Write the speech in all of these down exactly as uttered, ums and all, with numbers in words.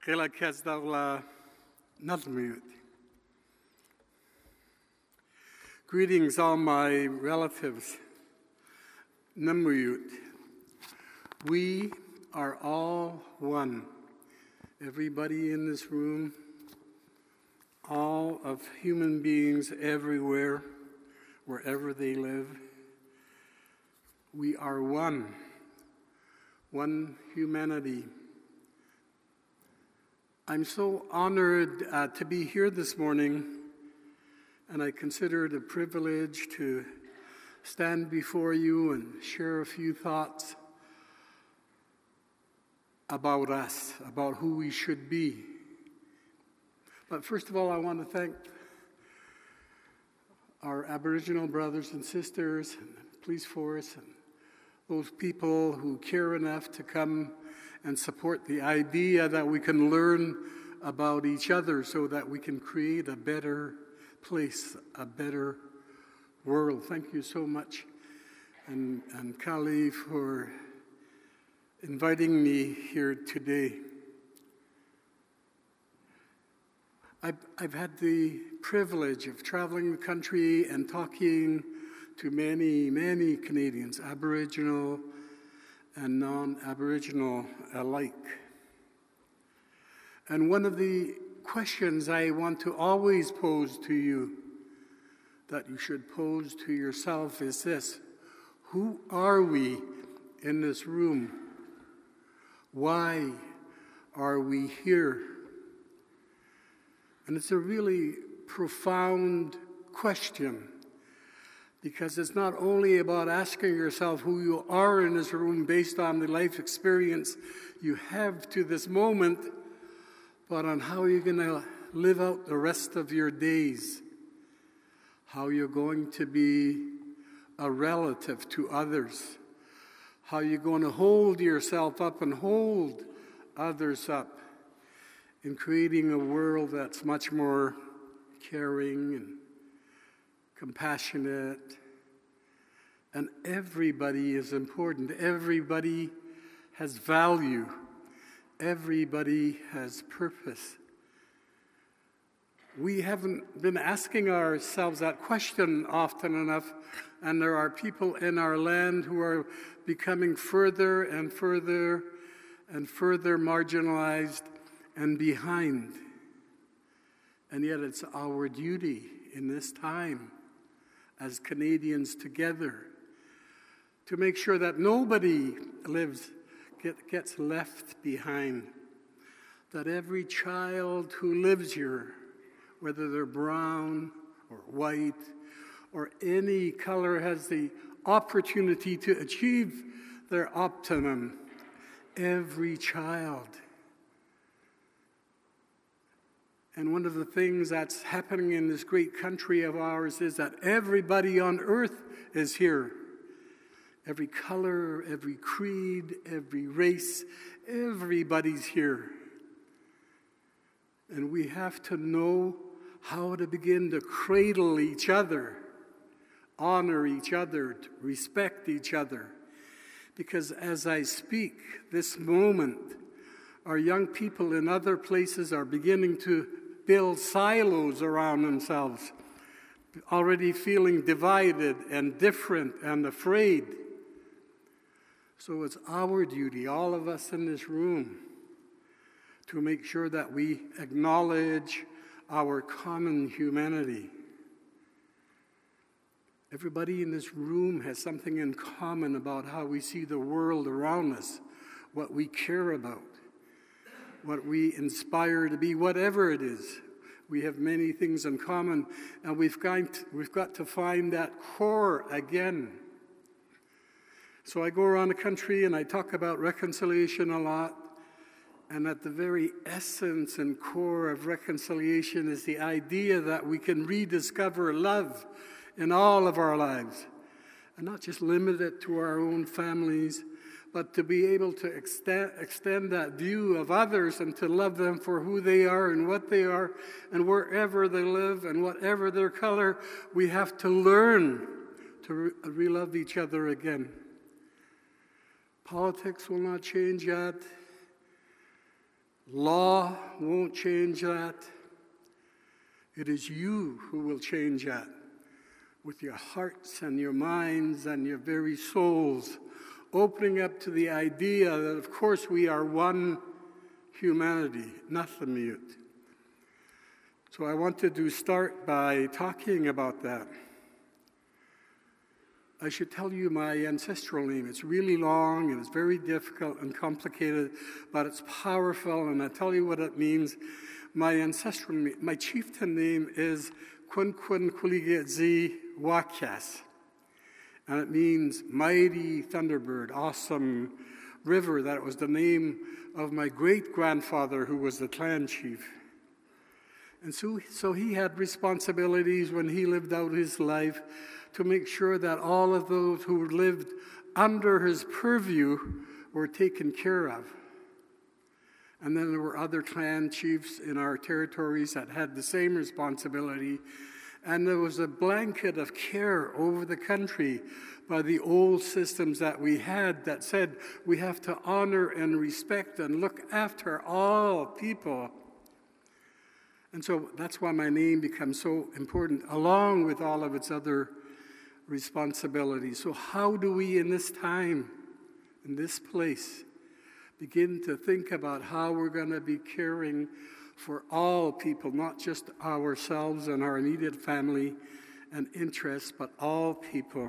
Gela Kesdala Nadmut. Greetings, all my relatives. Namuyut. We are all one. Everybody in this room, all of human beings everywhere, wherever they live. We are one. One humanity. I'm so honored uh, to be here this morning, and I consider it a privilege to stand before you and share a few thoughts about us, about who we should be. But first of all, I want to thank our Aboriginal brothers and sisters, and the police force, and those people who care enough to come and support the idea that we can learn about each other so that we can create a better place, a better world. Thank you so much, and, and Kali, for inviting me here today. I've, I've had the privilege of traveling the country and talking to many, many Canadians, Aboriginal and non-Aboriginal alike. And one of the questions I want to always pose to you, that you should pose to yourself, is this: who are we in this room? Why are we here? And it's a really profound question, because it's not only about asking yourself who you are in this room based on the life experience you have to this moment, but on how you're going to live out the rest of your days, how you're going to be a relative to others, how you're going to hold yourself up and hold others up in creating a world that's much more caring and compassionate. And everybody is important. Everybody has value. Everybody has purpose. We haven't been asking ourselves that question often enough, and there are people in our land who are becoming further and further and further marginalized and behind. And yet it's our duty in this time as Canadians together to make sure that nobody lives, get, gets left behind, that every child who lives here, whether they're brown or white or any color, has the opportunity to achieve their optimum. Every child. And one of the things that's happening in this great country of ours is that everybody on earth is here. Every color, every creed, every race, everybody's here. And we have to know how to begin to cradle each other, honor each other, respect each other. Because as I speak this moment, our young people in other places are beginning to build silos around themselves, already feeling divided and different and afraid. So it's our duty, all of us in this room, to make sure that we acknowledge our common humanity. Everybody in this room has something in common about how we see the world around us, what we care about, what we inspire to be, whatever it is. We have many things in common, and we've got to, we've got to find that core again. So I go around the country and I talk about reconciliation a lot, and at the very essence and core of reconciliation is the idea that we can rediscover love in all of our lives, and not just limit it to our own families, but to be able to extend, extend that view of others and to love them for who they are and what they are and wherever they live and whatever their color. We have to learn to re- re-love each other again. Politics will not change that. Law won't change that. It is you who will change that with your hearts and your minds and your very souls, opening up to the idea that, of course, we are one humanity, not the mute. So I wanted to start by talking about that. I should tell you my ancestral name. It's really long and it's very difficult and complicated, but it's powerful, and I'll tell you what it means. My ancestral name, my chieftain name is Quinquin Quiligetzi Wakias, and it means mighty thunderbird, awesome river. That was the name of my great-grandfather, who was the clan chief. And so, so he had responsibilities when he lived out his life to make sure that all of those who lived under his purview were taken care of. And then there were other clan chiefs in our territories that had the same responsibility. And there was a blanket of care over the country by the old systems that we had that said we have to honor and respect and look after all people. And so that's why my name becomes so important, along with all of its other responsibilities. So how do we, in this time, in this place, begin to think about how we're going to be caring for all people, not just ourselves and our immediate family and interests, but all people?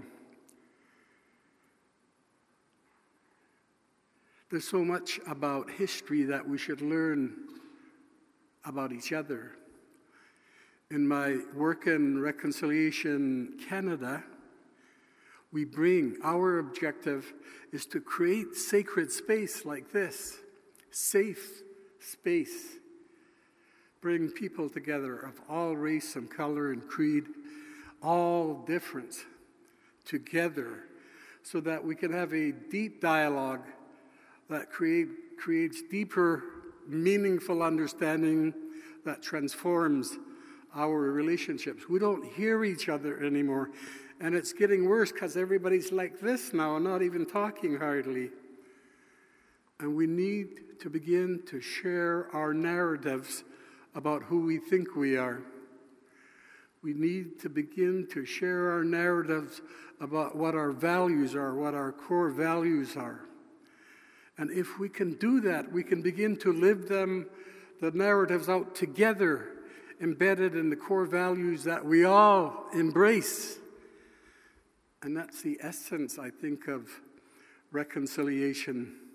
There's so much about history that we should learn about each other. In my work in Reconciliation Canada, we bring, our objective is to create sacred space like this, safe space. Bring people together of all race and color and creed, all different, together, so that we can have a deep dialogue that create, creates deeper, meaningful understanding that transforms our relationships. We don't hear each other anymore. And it's getting worse because everybody's like this now, not even talking hardly. And we need to begin to share our narratives about who we think we are. We need to begin to share our narratives about what our values are, what our core values are. And if we can do that, we can begin to live them, the narratives out together, embedded in the core values that we all embrace. And that's the essence, I think, of reconciliation.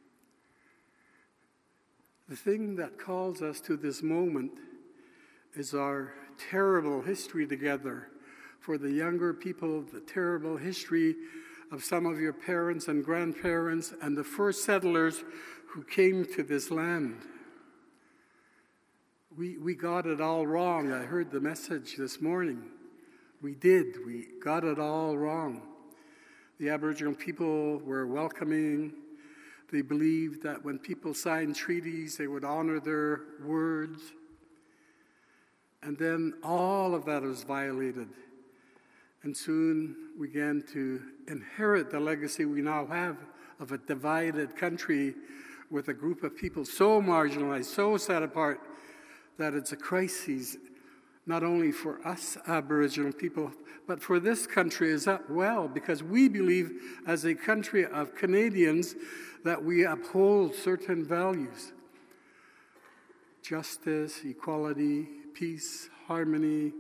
The thing that calls us to this moment is our terrible history together. For the younger people, the terrible history of some of your parents and grandparents and the first settlers who came to this land. We, we got it all wrong. I heard the message this morning. We did. We got it all wrong. The Aboriginal people were welcoming. They believed that when people signed treaties, they would honor their words. And then all of that was violated. And soon we began to inherit the legacy we now have of a divided country with a group of people so marginalized, so set apart, that it's a crisis, not only for us Aboriginal people, but for this country as well, because we believe as a country of Canadians that we uphold certain values. Justice, equality, peace, harmony.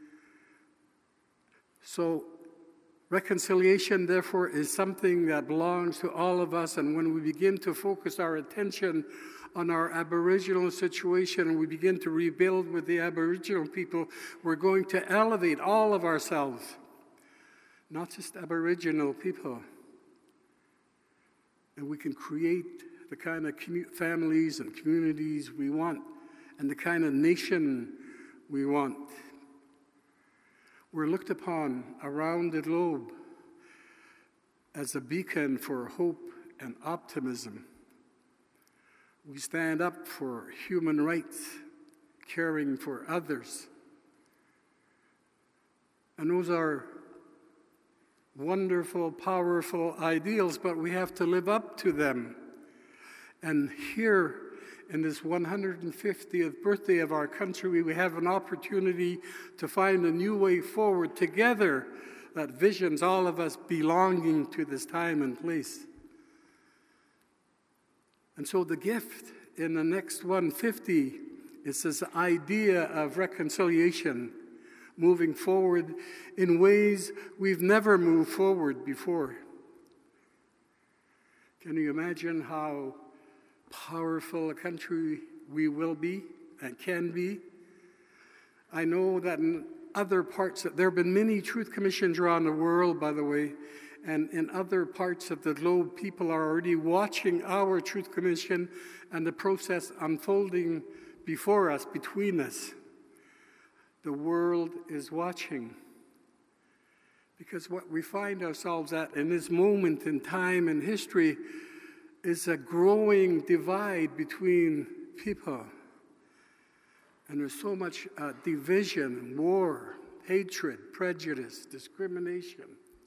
So reconciliation, therefore, is something that belongs to all of us, and when we begin to focus our attention on our Aboriginal situation and we begin to rebuild with the Aboriginal people, we're going to elevate all of ourselves, not just Aboriginal people. And we can create the kind of commu- families and communities we want and the kind of nation we want. We're looked upon around the globe as a beacon for hope and optimism. We stand up for human rights, caring for others. And those are wonderful, powerful ideals, but we have to live up to them. And here in this one hundred fiftieth birthday of our country, we have an opportunity to find a new way forward together that visions all of us belonging to this time and place. And so the gift in the next one hundred fifty is this idea of reconciliation, moving forward in ways we've never moved forward before. Can you imagine how powerful a country we will be and can be? I know that in other parts, there have been many truth commissions around the world, by the way, and in other parts of the globe, people are already watching our truth commission and the process unfolding before us, between us. The world is watching. Because what we find ourselves at in this moment in time and history is a growing divide between people. And there's so much uh, division, war, hatred, prejudice, discrimination.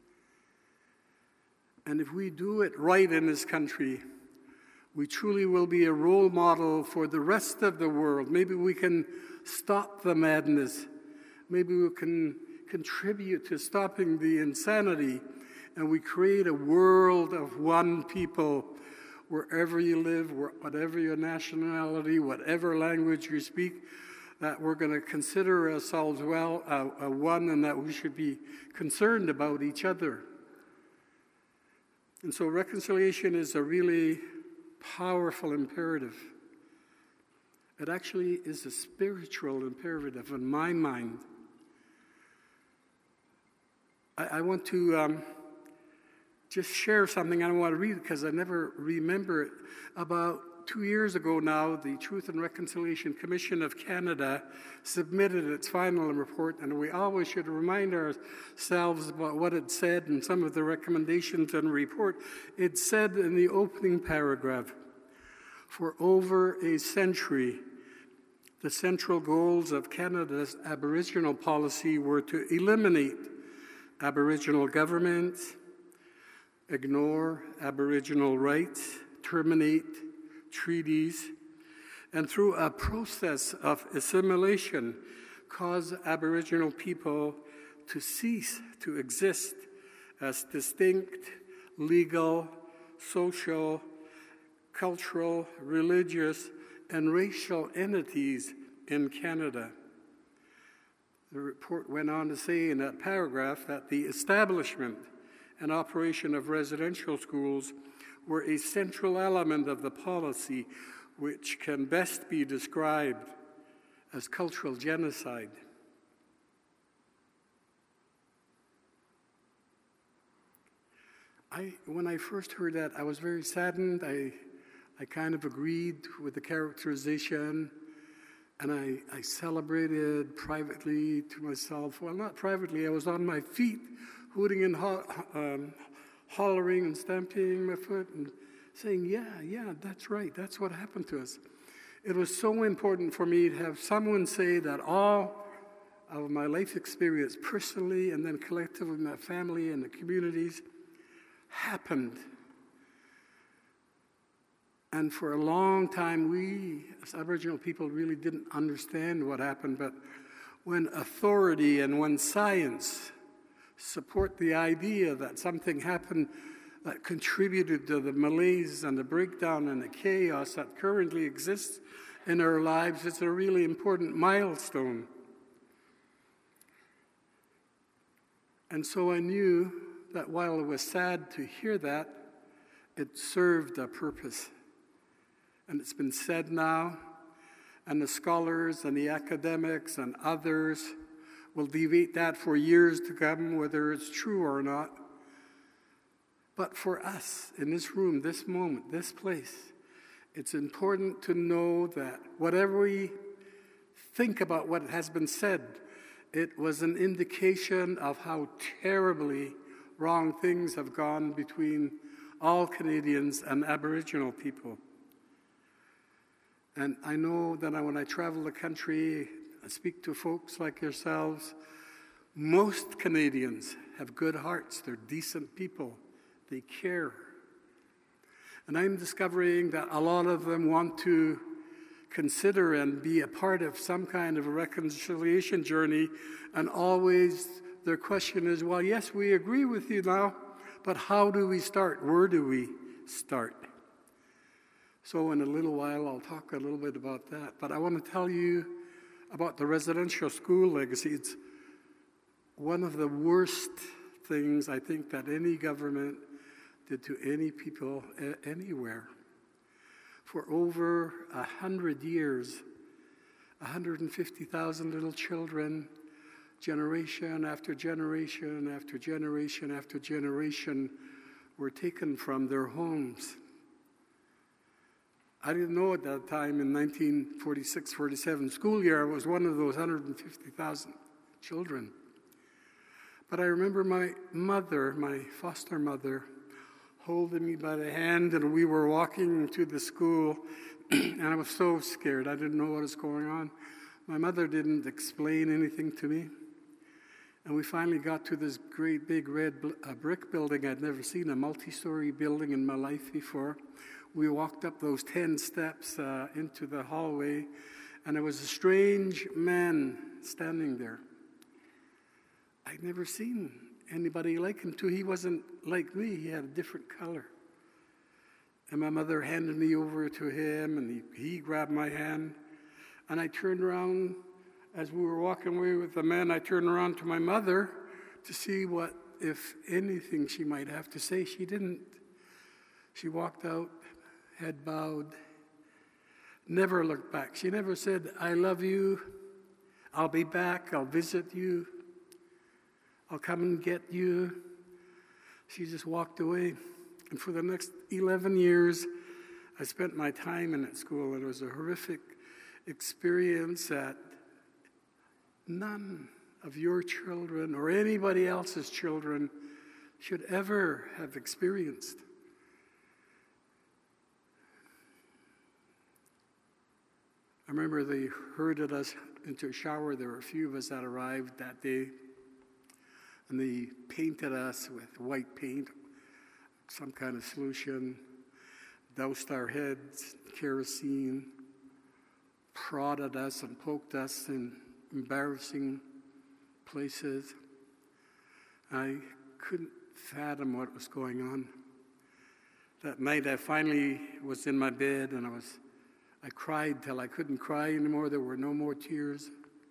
And if we do it right in this country, we truly will be a role model for the rest of the world. Maybe we can stop the madness. Maybe we can contribute to stopping the insanity, and we create a world of one people wherever you live, whatever your nationality, whatever language you speak, that we're going to consider ourselves well uh, uh, one, and that we should be concerned about each other. And so reconciliation is a really powerful imperative. It actually is a spiritual imperative in my mind. I, I want to um, just share something. I don't want to read it because I never remember it. About two years ago now, the Truth and Reconciliation Commission of Canada submitted its final report, and we always should remind ourselves about what it said and some of the recommendations in the report. It said in the opening paragraph, for over a century, the central goals of Canada's Aboriginal policy were to eliminate Aboriginal government, ignore Aboriginal rights, terminate treaties, and through a process of assimilation, cause Aboriginal people to cease to exist as distinct legal, social, cultural, religious, and racial entities in Canada. The report went on to say in that paragraph that the establishment and operation of residential schools were a central element of the policy, which can best be described as cultural genocide. I, when I first heard that, I was very saddened. I, I kind of agreed with the characterization, and I, I celebrated privately to myself. Well, not privately, I was on my feet, hooting and ho um, hollering and stamping my foot and saying, yeah, yeah, that's right, that's what happened to us. It was so important for me to have someone say that all of my life experience, personally and then collectively with my family and the communities, happened. And for a long time, we, as Aboriginal people, really didn't understand what happened. But when authority and when science support the idea that something happened that contributed to the malaise and the breakdown and the chaos that currently exists in our lives, it's a really important milestone. And so I knew that while it was sad to hear that, it served a purpose. And it's been said now, and the scholars and the academics and others will debate that for years to come, whether it's true or not. But for us, in this room, this moment, this place, it's important to know that whatever we think about what has been said, it was an indication of how terribly wrong things have gone between all Canadians and Aboriginal people. And I know that when I travel the country, I speak to folks like yourselves. Most Canadians have good hearts. They're decent people. They care. And I'm discovering that a lot of them want to consider and be a part of some kind of a reconciliation journey, and always their question is, well, yes, we agree with you now, but how do we start? Where do we start? So in a little while, I'll talk a little bit about that. But I want to tell you about the residential school legacy. It's one of the worst things I think that any government did to any people a- anywhere. For over a hundred years, one hundred fifty thousand little children, generation after generation after generation after generation, were taken from their homes. I didn't know at that time in nineteen forty-six forty-seven school year I was one of those one hundred fifty thousand children. But I remember my mother, my foster mother, holding me by the hand, and we were walking to the school, and I was so scared. I didn't know what was going on. My mother didn't explain anything to me. And we finally got to this great big red bl- uh, brick building. I'd never seen a multi-story building in my life before. We walked up those ten steps uh, into the hallway, and there was a strange man standing there. I'd never seen anybody like him, too. He wasn't like me. He had a different color. And my mother handed me over to him, and he, he grabbed my hand. And I turned around. As we were walking away with the man, I turned around to my mother to see what, if anything, she might have to say. She didn't. She walked out, head bowed, never looked back. She never said, I love you, I'll be back, I'll visit you, I'll come and get you. She just walked away. And for the next eleven years, I spent my time in that school. It was a horrific experience that none of your children or anybody else's children should ever have experienced. I remember they herded us into a shower. There were a few of us that arrived that day, and they painted us with white paint, some kind of solution, doused our heads, kerosene, prodded us and poked us in embarrassing places. I couldn't fathom what was going on. That night I finally was in my bed, and I was I cried till I couldn't cry anymore. There were no more tears.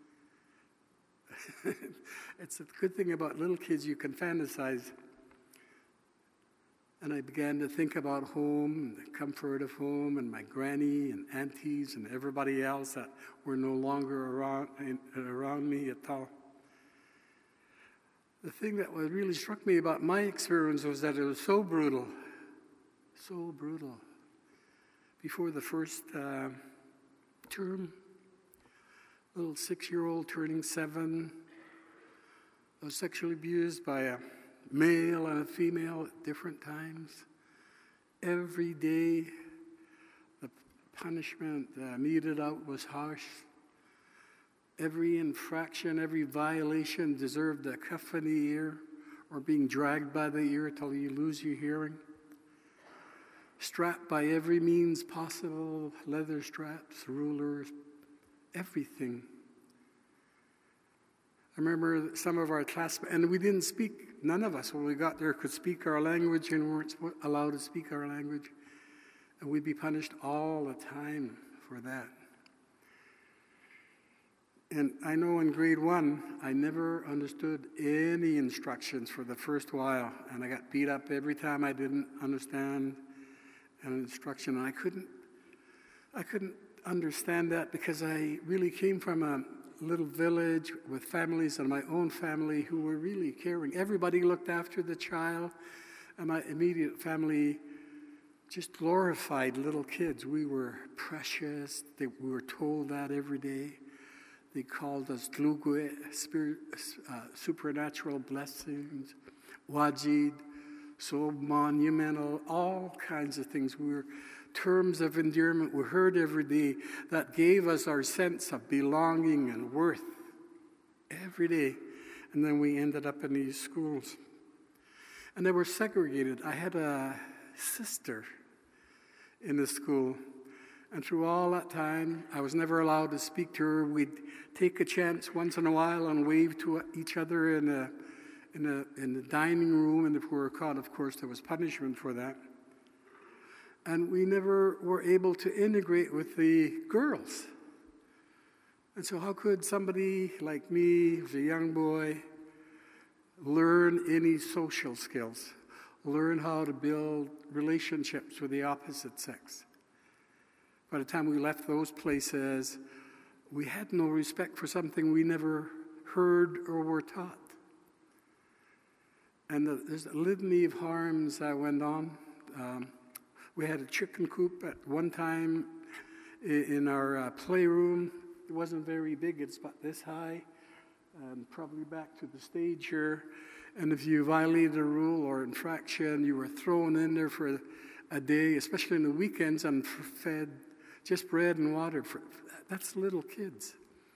It's a good thing about little kids, you can fantasize. And I began to think about home, and the comfort of home, and my granny and aunties and everybody else that were no longer around, around me at all. The thing that was really struck me about my experience was that it was so brutal, so brutal. Before the first uh, term, little six-year-old turning seven, I was sexually abused by a male and a female at different times. Every day, the punishment uh, meted out was harsh. Every infraction, every violation deserved a cuff in the ear or being dragged by the ear till you lose your hearing. Strapped by every means possible, leather straps, rulers, everything. I remember some of our classmates, and we didn't speak, none of us when we got there could speak our language and weren't allowed to speak our language. And we'd be punished all the time for that. And I know in grade one, I never understood any instructions for the first while, and I got beat up every time I didn't understand an instruction. And I couldn't, I couldn't understand that because I really came from a little village with families and my own family who were really caring. Everybody looked after the child, and my immediate family just glorified little kids. We were precious. They, we were told that every day. They called us Tlugwe, spirit, uh, supernatural blessings, Wajid, so monumental, all kinds of things. We were terms of endearment we heard every day that gave us our sense of belonging and worth every day. And then we ended up in these schools. And they were segregated. I had a sister in the school, And through all that time, I was never allowed to speak to her. We'd take a chance once in a while and wave to each other in a, in a, in the dining room, and if we were caught, of course, there was punishment for that. And we never were able to integrate with the girls. And so how could somebody like me, as a young boy, learn any social skills, learn how to build relationships with the opposite sex? By the time we left those places, we had no respect for something we never heard or were taught. And the, there's a litany of harms that went on. Um, we had a chicken coop at one time in, in our uh, playroom. It wasn't very big, it's about this high, and probably back to the stage here. And if you violated a rule or infraction, you were thrown in there for a, a day, especially in the weekends, and fed just bread and water. For, that's little kids.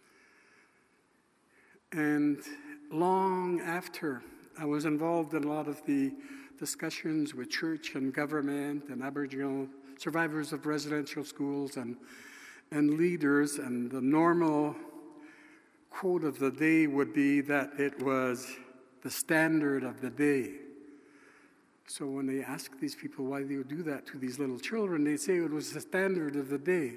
And long after, I was involved in a lot of the discussions with church and government and Aboriginal survivors of residential schools and, and leaders, and the normal quote of the day would be that it was the standard of the day. So when they ask these people why they would do that to these little children, they'd say it was the standard of the day.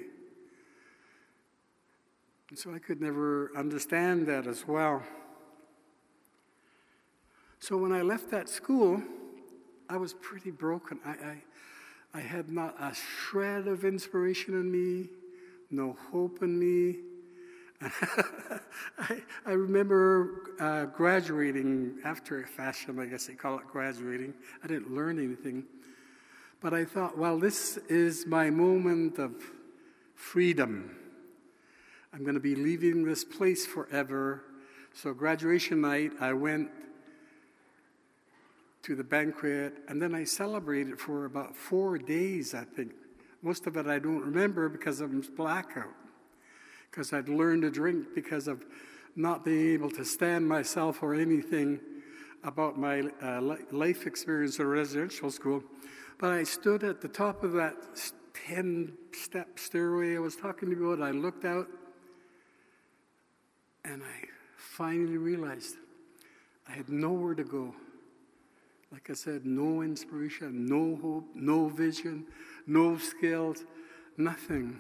And so I could never understand that as well. So when I left that school, I was pretty broken. I, I, I had not a shred of inspiration in me, no hope in me. I, I remember uh, graduating after a fashion, I guess they call it graduating. I didn't learn anything. But I thought, well, this is my moment of freedom. I'm going to be leaving this place forever. So graduation night, I went to the banquet, and then I celebrated for about four days, I think. Most of it I don't remember because I was blackout. Because I'd learned to drink because of not being able to stand myself or anything about my uh, life experience at a residential school. But I stood at the top of that ten-step stairway I was talking about. I looked out, and I finally realized I had nowhere to go. Like I said, no inspiration, no hope, no vision, no skills, nothing.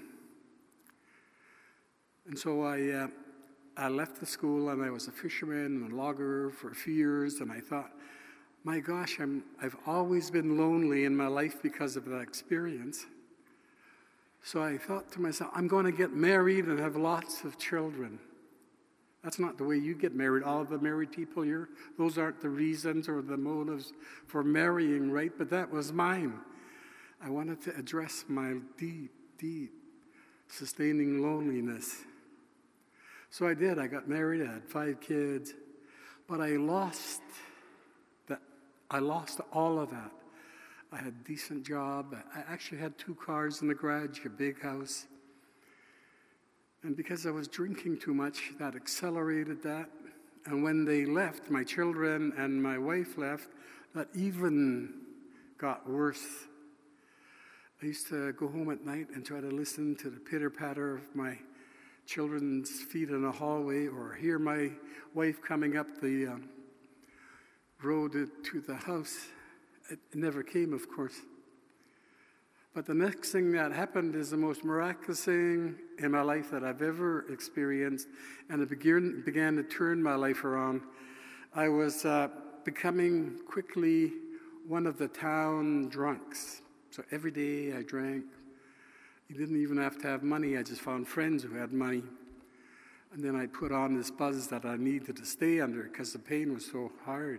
And so I, uh, I left the school, and I was a fisherman and a logger for a few years, and I thought, my gosh, I'm, I've always been lonely in my life because of that experience. So I thought to myself, I'm going to get married and have lots of children. That's not the way you get married. All of the married people here, those aren't the reasons or the motives for marrying, right? But that was mine. I wanted to address my deep, deep, sustaining loneliness. So I did. I got married. I had five kids. But I lost that. I lost all of that. I had a decent job. I actually had two cars in the garage, a big house. And because I was drinking too much, that accelerated that. And when they left, my children and my wife left, that even got worse. I used to go home at night and try to listen to the pitter-patter of my children's feet in a hallway, or hear my wife coming up the um, road to the house. It never came, of course. But the next thing that happened is the most miraculous thing in my life that I've ever experienced, and it began, began to turn my life around. I was uh, becoming quickly one of the town drunks. So every day I drank. You didn't even have to have money. I just found friends who had money. And then I put on this buzz that I needed to stay under because the pain was so hard.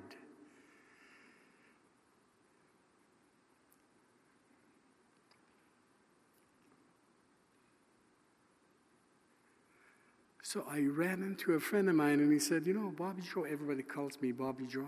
So I ran into a friend of mine, and he said, you know, Bobby Joe, everybody calls me Bobby Joe.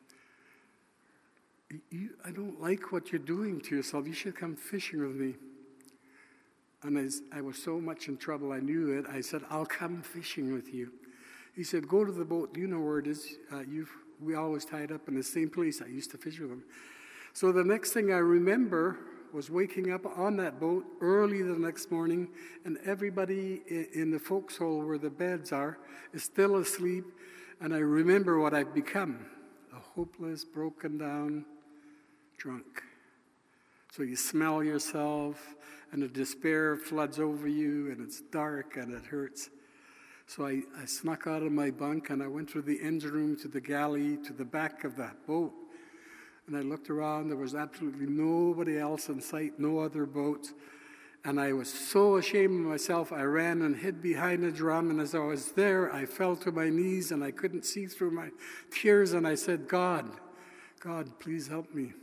You, I don't like what you're doing to yourself. You should come fishing with me. And I, I was so much in trouble, I knew it. I said, I'll come fishing with you. He said, go to the boat. Do you know where it is? Uh, you've, we always tied up in the same place. I used to fish with him. So the next thing I remember was waking up on that boat early the next morning, and everybody in the forecastle where the beds are is still asleep, and I remember what I've become, a hopeless, broken down drunk. So you smell yourself, and the despair floods over you, and it's dark, and it hurts. So I, I snuck out of my bunk, and I went through the engine room to the galley, to the back of the boat. And I looked around. There was absolutely nobody else in sight, no other boats. And I was so ashamed of myself, I ran and hid behind a drum. And as I was there, I fell to my knees, and I couldn't see through my tears. And I said, God, God, please help me.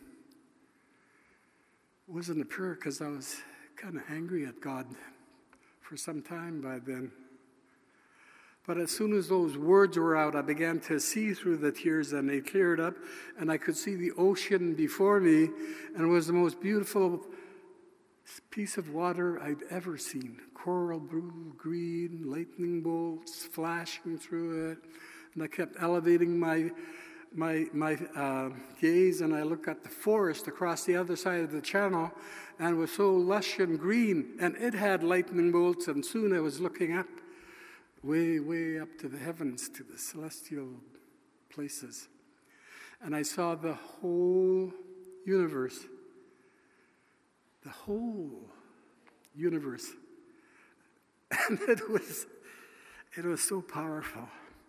It wasn't a prayer because I was kind of angry at God for some time by then. But as soon as those words were out, I began to see through the tears, and they cleared up, and I could see the ocean before me, and it was the most beautiful piece of water I'd ever seen. Coral blue, green, lightning bolts flashing through it, and I kept elevating my my my uh, gaze, and I looked at the forest across the other side of the channel, and it was so lush and green, and it had lightning bolts, and soon I was looking up, way, way up to the heavens, to the celestial places. And I saw the whole universe, the whole universe. And it was, it was so powerful.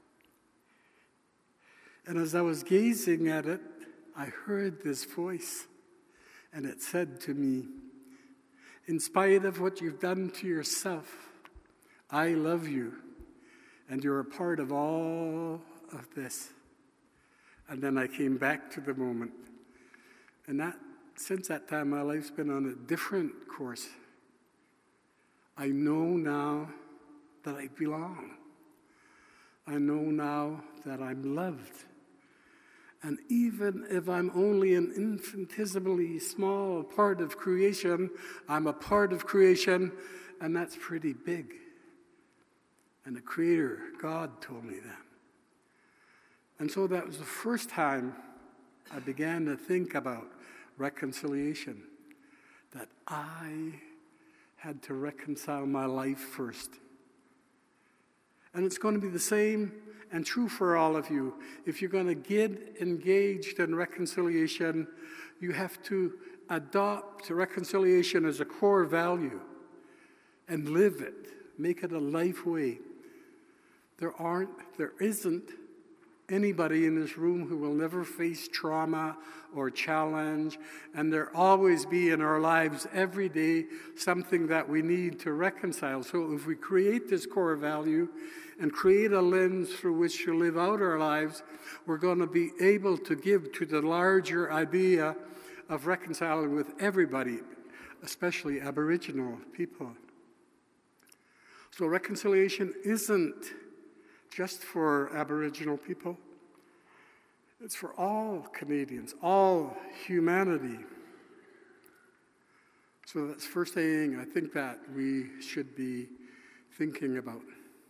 And as I was gazing at it, I heard this voice, and it said to me, in spite of what you've done to yourself, I love you. And you're a part of all of this. And then I came back to the moment. And that, since that time, my life's been on a different course. I know now that I belong. I know now that I'm loved. And even if I'm only an infinitesimally small part of creation, I'm a part of creation, and that's pretty big. And the Creator, God, told me that. And so that was the first time I began to think about reconciliation, that I had to reconcile my life first. And it's going to be the same and true for all of you. If you're going to get engaged in reconciliation, you have to adopt reconciliation as a core value and live it. Make it a life way. There aren't, there isn't anybody in this room who will never face trauma or challenge, and there always be in our lives every day something that we need to reconcile. So if we create this core value and create a lens through which to live out our lives, we're going to be able to give to the larger idea of reconciling with everybody, especially Aboriginal people. So reconciliation isn't just for Aboriginal people. It's for all Canadians, all humanity. So that's the first thing I think that we should be thinking about.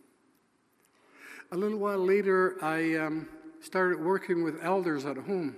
A little while later, I um, started working with elders at home.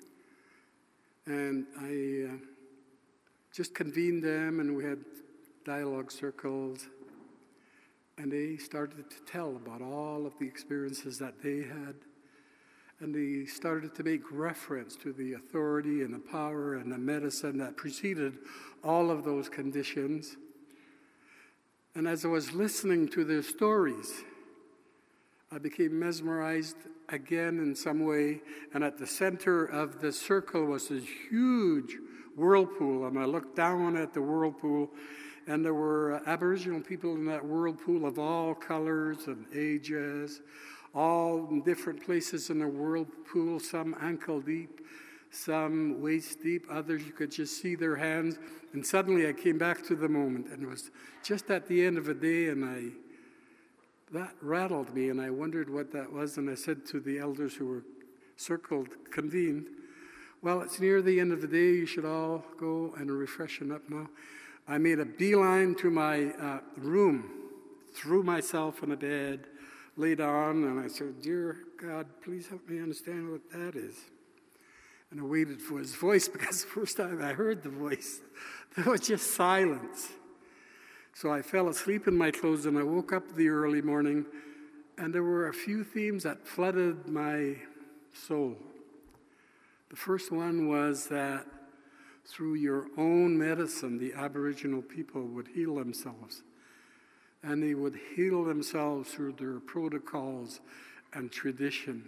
And I uh, just convened them, and we had dialogue circles. And they started to tell about all of the experiences that they had. And they started to make reference to the authority and the power and the medicine that preceded all of those conditions. And as I was listening to their stories, I became mesmerized again in some way. And at the center of the circle was this huge whirlpool. And I looked down at the whirlpool, and there were uh, Aboriginal people in that whirlpool of all colors and ages, all in different places in the whirlpool, some ankle deep, some waist deep, others you could just see their hands. And suddenly I came back to the moment, and it was just at the end of a day, and I that rattled me, and I wondered what that was. And I said to the elders who were circled, convened, well, it's near the end of the day, you should all go and refreshen up now. I made a beeline to my uh, room, threw myself in a bed, laid on, and I said, dear God, please help me understand what that is. And I waited for his voice because the first time I heard the voice, there was just silence. So I fell asleep in my clothes and I woke up the early morning, and there were a few themes that flooded my soul. The first one was that through your own medicine, the Aboriginal people would heal themselves. And they would heal themselves through their protocols and tradition.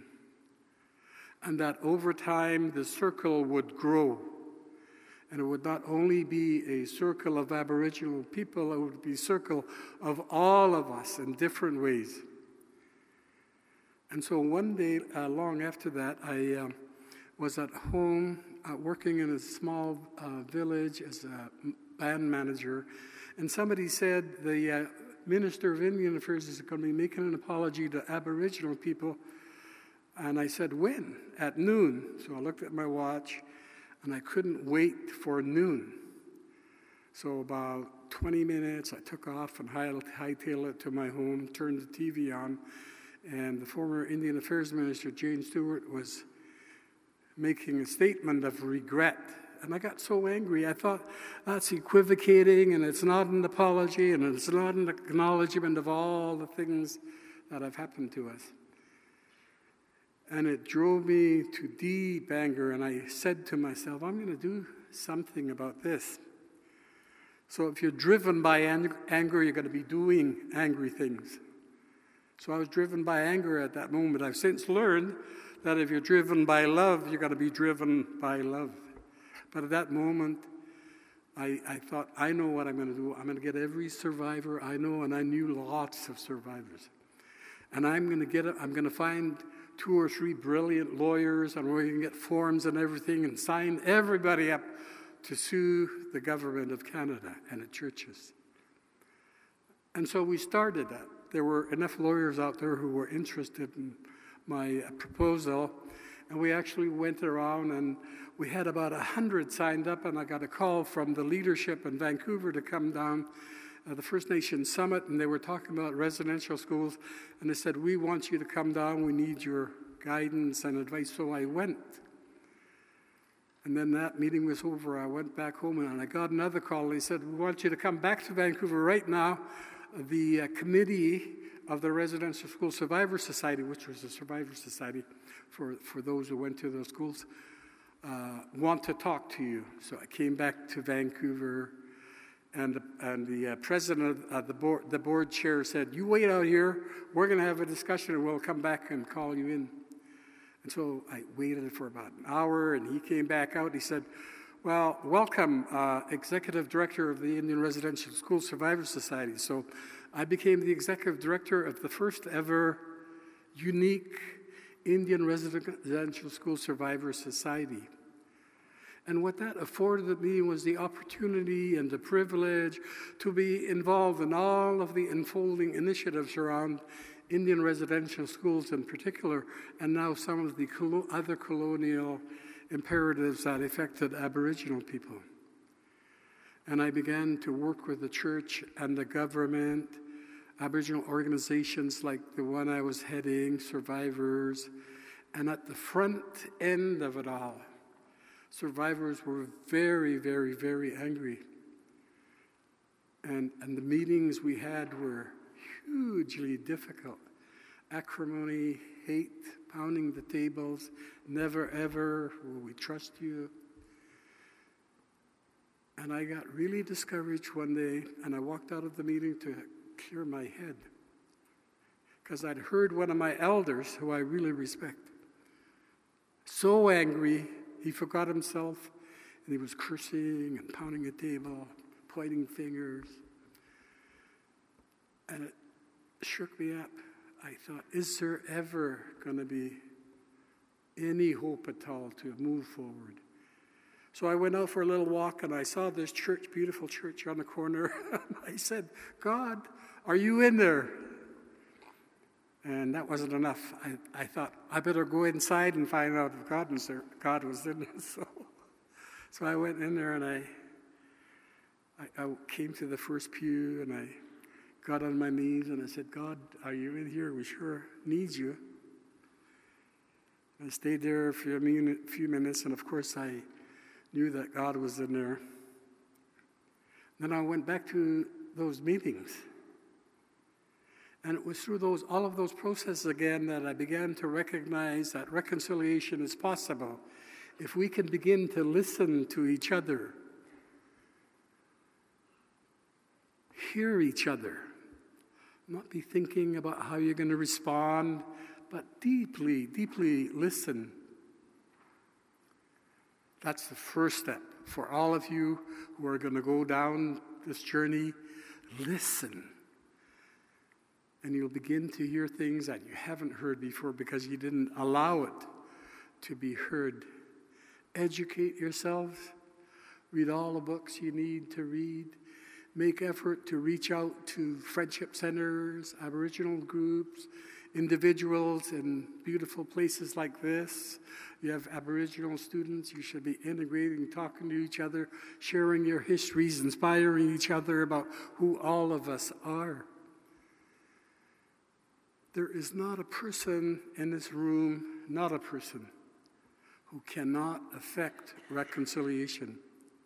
And that over time, the circle would grow. And it would not only be a circle of Aboriginal people, it would be a circle of all of us in different ways. And so one day, uh, long after that, I uh, was at home uh, working in a small uh, village as a band manager. And somebody said the uh, Minister of Indian Affairs is going to be making an apology to Aboriginal people. And I said, when? At noon. So I looked at my watch, and I couldn't wait for noon. So about twenty minutes, I took off and hightailed it to my home, turned the T V on, and the former Indian Affairs Minister, Jane Stewart, was making a statement of regret. And I got so angry. I thought, that's equivocating, and it's not an apology, and it's not an acknowledgement of all the things that have happened to us. And it drove me to deep anger, and I said to myself, I'm going to do something about this. So if you're driven by ang- anger, you're going to be doing angry things. So I was driven by anger at that moment. I've since learned that if you're driven by love, you're going to be driven by love. But at that moment, I, I thought, I know what I'm going to do. I'm going to get every survivor I know, and I knew lots of survivors. And I'm going to get, I'm going to find two or three brilliant lawyers, and we can get forms and everything and sign everybody up to sue the government of Canada and the churches. And so we started that. There were enough lawyers out there who were interested in my proposal, and we actually went around and we had about a hundred signed up, and I got a call from the leadership in Vancouver to come down uh, the First Nations Summit, and they were talking about residential schools, and they said, we want you to come down, we need your guidance and advice. So I went. And then that meeting was over, I went back home, and I got another call. They said, we want you to come back to Vancouver right now. The uh, committee of the Residential School Survivor Society, which was a survivor society for, for those who went to those schools, uh, want to talk to you. So I came back to Vancouver, and, and the uh, president of the board, the board chair said, you wait out here, we're going to have a discussion, and we'll come back and call you in. And so I waited for about an hour, and he came back out. He said, well, welcome, uh, Executive Director of the Indian Residential School Survivor Society. So I became the Executive Director of the first ever unique Indian Residential School Survivor Society. And what that afforded me was the opportunity and the privilege to be involved in all of the unfolding initiatives around Indian residential schools in particular, and now some of the colo- other colonial imperatives that affected Aboriginal people. And I began to work with the church and the government, Aboriginal organizations like the one I was heading, Survivors, and at the front end of it all, survivors were very, very, very angry. And, and the meetings we had were hugely difficult. Acrimony, hate, pounding the tables, never ever will we trust you. And I got really discouraged one day, and I walked out of the meeting to clear my head, because I'd heard one of my elders, who I really respect, so angry, he forgot himself, and he was cursing and pounding a table, pointing fingers. And it shook me up. I thought, is there ever going to be any hope at all to move forward? So I went out for a little walk, and I saw this church, beautiful church on the corner. And I said, God, are you in there? And that wasn't enough. I, I thought, I better go inside and find out if God was there. God was in there. So, so I went in there, and I, I, I came to the first pew, and I got on my knees, and I said, God, are you in here? We sure need you. I stayed there for a minute, few minutes, and of course I knew that God was in there. Then I went back to those meetings. And it was through those, all of those processes again that I began to recognize that reconciliation is possible if we can begin to listen to each other, hear each other, not be thinking about how you're going to respond, but deeply, deeply listen. That's the first step for all of you who are going to go down this journey. Listen. And you'll begin to hear things that you haven't heard before because you didn't allow it to be heard. Educate yourselves. Read all the books you need to read. Make effort to reach out to friendship centers, Aboriginal groups, individuals in beautiful places like this. You have Aboriginal students. You should be integrating, talking to each other, sharing your histories, inspiring each other about who all of us are. There is not a person in this room, not a person, who cannot affect reconciliation.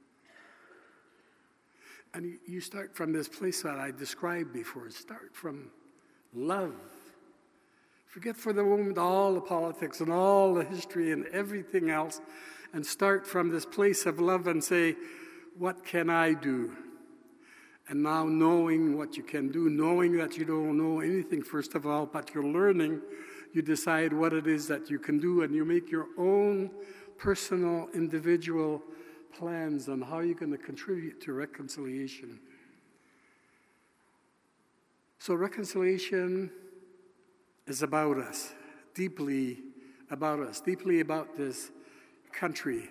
And you start from this place that I described before. Start from love. Forget for the moment all the politics and all the history and everything else, and start from this place of love and say, what can I do? And now knowing what you can do, knowing that you don't know anything, first of all, but you're learning, you decide what it is that you can do, and you make your own personal, individual plans on how you're going to contribute to reconciliation. So reconciliation is about us, deeply about us, deeply about this country.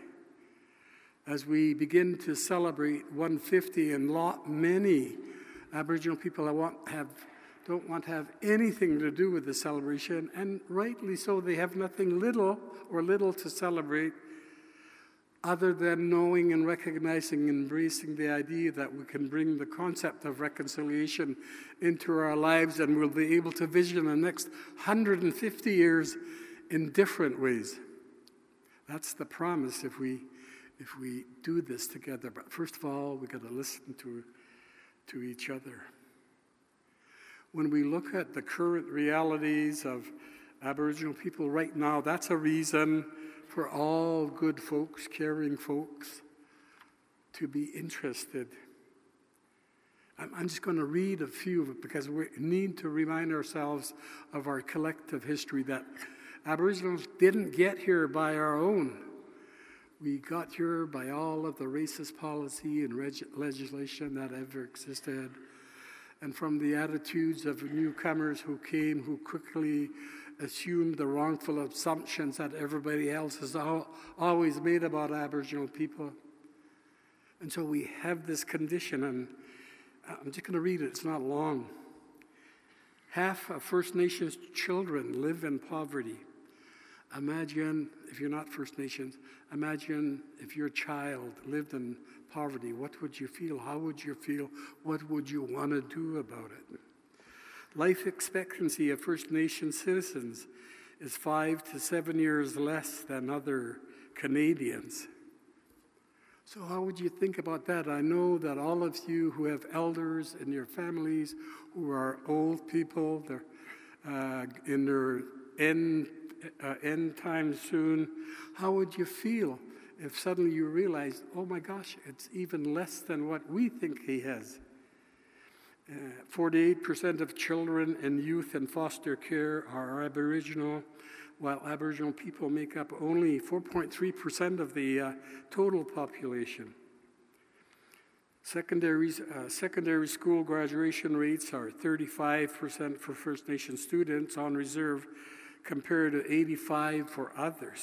As we begin to celebrate one fifty, and lot, many Aboriginal people I want have, don't want to have anything to do with the celebration, and rightly so, they have nothing little or little to celebrate other than knowing and recognizing, embracing the idea that we can bring the concept of reconciliation into our lives, and we'll be able to vision the next one hundred fifty years in different ways. That's the promise if we if we do this together. But first of all, we've got to listen to, to each other. When we look at the current realities of Aboriginal people right now, that's a reason for all good folks, caring folks, to be interested. I'm, I'm just going to read a few of it because we need to remind ourselves of our collective history, that Aboriginals didn't get here by our own. We got here by all of the racist policy and reg- legislation that ever existed, and from the attitudes of newcomers who came, who quickly assumed the wrongful assumptions that everybody else has al- always made about Aboriginal people. And so we have this condition, and I'm just going to read it, it's not long. Half of First Nations children live in poverty. Imagine, if you're not First Nations, imagine if your child lived in poverty. What would you feel? How would you feel? What would you want to do about it? Life expectancy of First Nation citizens is five to seven years less than other Canadians. So how would you think about that? I know that all of you who have elders in your families who are old people, they're uh, in their end Uh, end time soon, how would you feel if suddenly you realized, oh my gosh, it's even less than what we think he has? Uh, forty-eight percent of children and youth in foster care are Aboriginal, while Aboriginal people make up only four point three percent of the uh, total population. Secondary, uh, secondary school graduation rates are thirty-five percent for First Nation students on reserve, compared to eighty-five for others.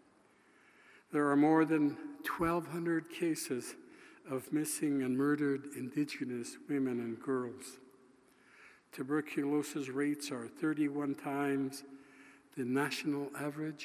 There are more than twelve hundred cases of missing and murdered Indigenous women and girls. Tuberculosis rates are thirty-one times the national average.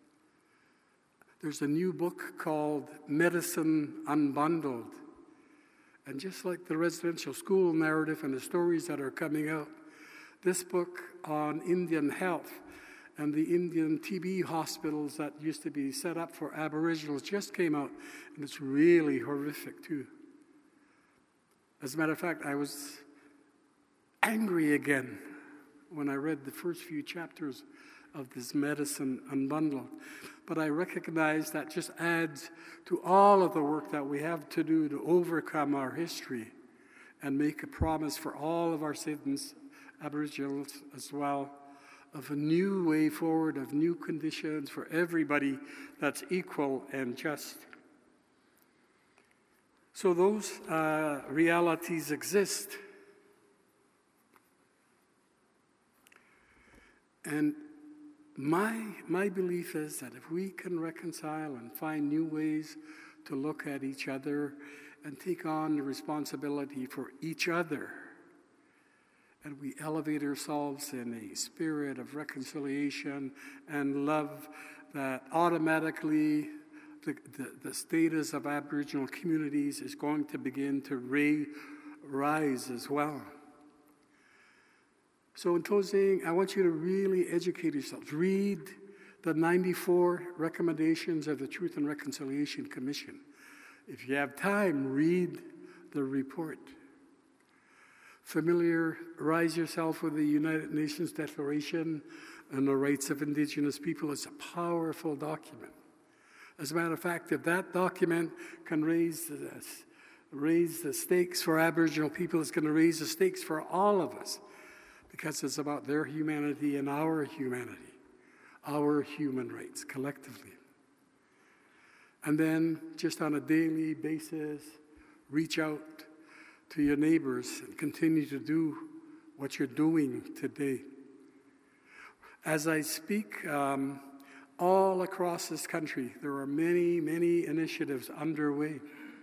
There's a new book called Medicine Unbundled. And just like the residential school narrative and the stories that are coming out, this book on Indian health And the Indian T B hospitals that used to be set up for Aboriginals just came out, and it's really horrific too. As a matter of fact, I was angry again when I read the first few chapters of this Medicine Unbundled. But I recognize that just adds to all of the work that we have to do to overcome our history and make a promise for all of our citizens, Aboriginals as well, of a new way forward, of new conditions for everybody that's equal and just. So those uh, realities exist. And my, my belief is that if we can reconcile and find new ways to look at each other and take on the responsibility for each other, and we elevate ourselves in a spirit of reconciliation and love, that automatically the, the, the status of Aboriginal communities is going to begin to ra- rise as well. So in closing, I want you to really educate yourselves. Read the ninety-four recommendations of the Truth and Reconciliation Commission. If you have time, read the report. Familiarize yourself with the United Nations Declaration on the Rights of Indigenous People. It's a powerful document. As a matter of fact, if that document can raise the, raise the stakes for Aboriginal people, it's going to raise the stakes for all of us, because it's about their humanity and our humanity, our human rights collectively. And then, just on a daily basis, reach out to your neighbors and continue to do what you're doing today. As I speak, um, all across this country, there are many, many initiatives underway.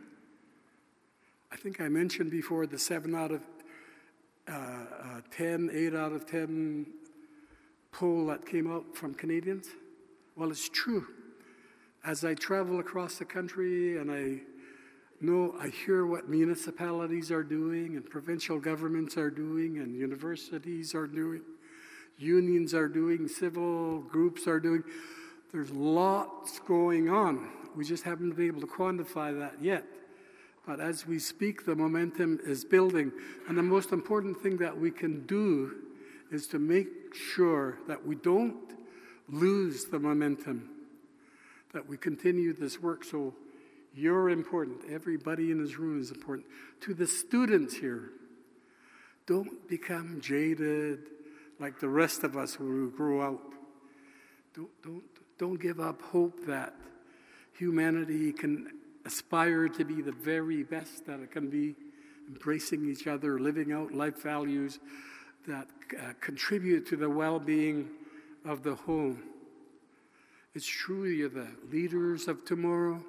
I think I mentioned before the seven out of uh, uh, ten, eight out of ten poll that came out from Canadians. Well, it's true. As I travel across the country and I know, I hear what municipalities are doing and provincial governments are doing and universities are doing, unions are doing, civil groups are doing. There's lots going on. We just haven't been able to quantify that yet. But as we speak, the momentum is building. And the most important thing that we can do is to make sure that we don't lose the momentum, that we continue this work. So you're important. Everybody in this room is important. To the students here, don't become jaded like the rest of us who grow out. Don't, don't, don't give up hope that humanity can aspire to be the very best that it can be, embracing each other, living out life values that uh, contribute to the well-being of the whole. It's true you're the leaders of tomorrow,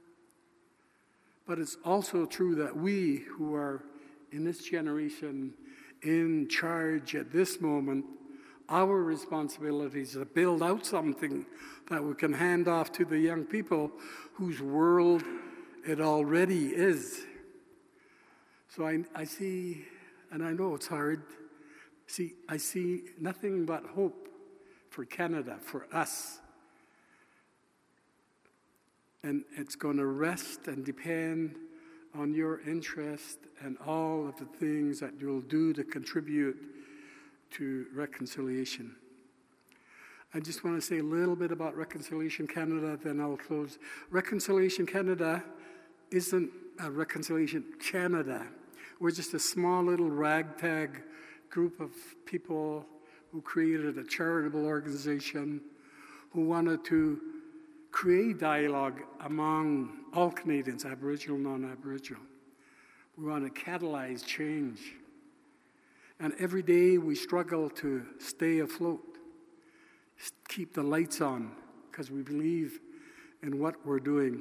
but it's also true that we who are in this generation in charge at this moment, our responsibility is to build out something that we can hand off to the young people whose world it already is. So I, I see, and I know it's hard, see, I see nothing but hope for Canada, for us. And it's going to rest and depend on your interest and all of the things that you'll do to contribute to reconciliation. I just want to say a little bit about Reconciliation Canada, then I'll close. Reconciliation Canada isn't a Reconciliation Canada. We're just a small little ragtag group of people who created a charitable organization who wanted to create dialogue among all Canadians, Aboriginal, non-Aboriginal. We want to catalyze change. And every day we struggle to stay afloat, keep the lights on, because we believe in what we're doing.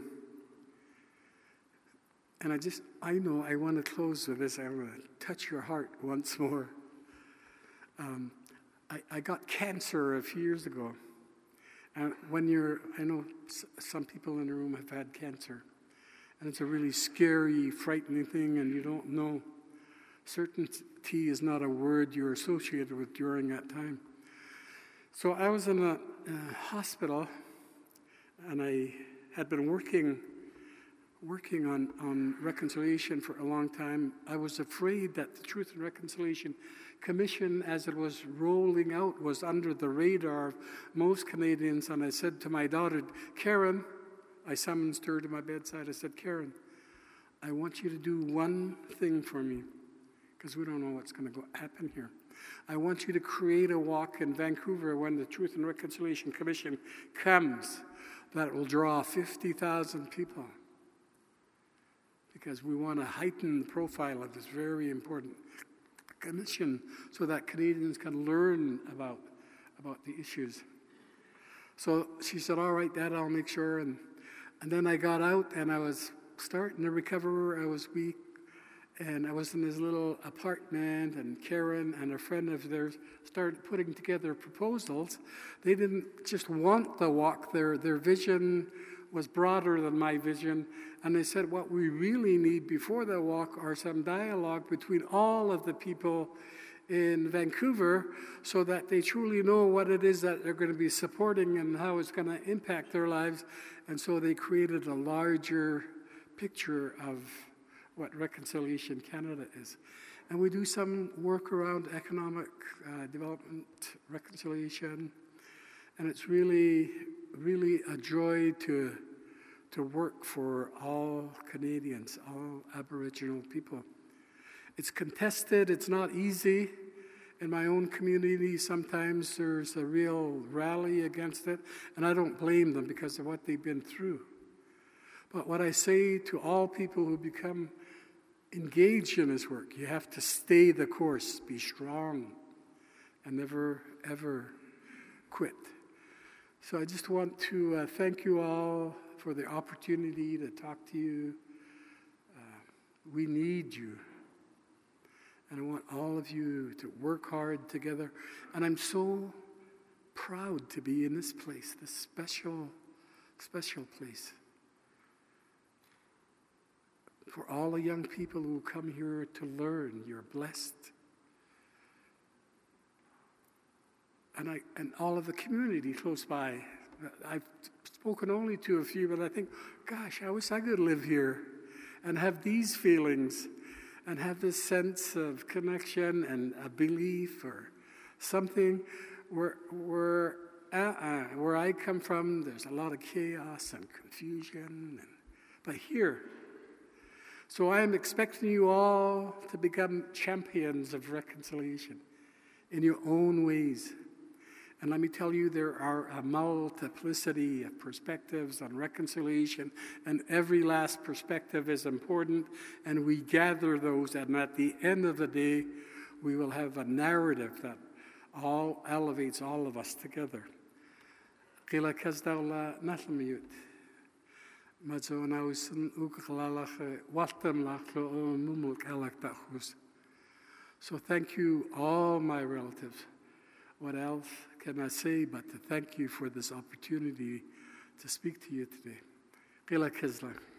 And I just, I know I want to close with this. I want to touch your heart once more. Um, I, I got cancer a few years ago. And when you're, I know some people in the room have had cancer, and it's a really scary, frightening thing, and you don't know. Certainty is not a word you're associated with during that time. So I was in a, a hospital, and I had been working working on, on reconciliation for a long time. I was afraid that the Truth and Reconciliation Commission, as it was rolling out, was under the radar of most Canadians. And I said to my daughter, Karen, I summoned her to my bedside. I said, Karen, I want you to do one thing for me, because we don't know what's going to go happen here. I want you to create a walk in Vancouver when the Truth and Reconciliation Commission comes that will draw fifty thousand people, because we want to heighten the profile of this very important commission so that Canadians can learn about, about the issues. So she said, all right, Dad, I'll make sure. And, and then I got out, and I was starting to recover. I was weak, and I was in this little apartment, and Karen and a friend of theirs started putting together proposals. They didn't just want the walk. Their, their vision was broader than my vision, and they said what we really need before the walk are some dialogue between all of the people in Vancouver so that they truly know what it is that they're going to be supporting and how it's going to impact their lives. And so they created a larger picture of what Reconciliation Canada is. And we do some work around economic uh, development, reconciliation, and it's really, really a joy to, to work for all Canadians, all Aboriginal people. It's contested, it's not easy. In my own community, sometimes there's a real rally against it, and I don't blame them because of what they've been through. But what I say to all people who become engaged in this work, you have to stay the course, be strong, and never, ever quit. So I just want to uh, thank you all for the opportunity to talk to you. Uh, we need you. And I want all of you to work hard together. And I'm so proud to be in this place, this special, special place. For all the young people who come here to learn, you're blessed. And I and all of the community close by. I've spoken only to a few, but I think, gosh, I wish I could live here and have these feelings and have this sense of connection and a belief or something. Where, where, uh-uh, where I come from, there's a lot of chaos and confusion. And, but here, so I am expecting you all to become champions of reconciliation in your own ways. And let me tell you, there are a multiplicity of perspectives on reconciliation, and every last perspective is important, and we gather those, and at the end of the day, we will have a narrative that all elevates all of us together. So thank you, all my relatives. What else can I say but to thank you for this opportunity to speak to you today.